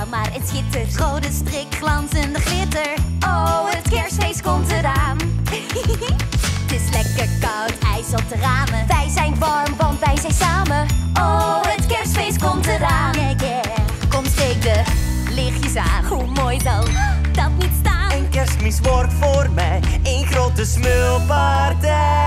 maar het schittert. Rode strik, glanzende glitter. Oh, het kerstfeest komt eraan. Het is lekker koud, ijs op de ramen. Wij zijn warm, want wij zijn samen. Oh, het kerstfeest komt eraan. Yeah, yeah. Kom, steek de lichtjes aan. Hoe mooi zal dat niet staan? En Kerstmis wordt voor mij een grote smulpartij.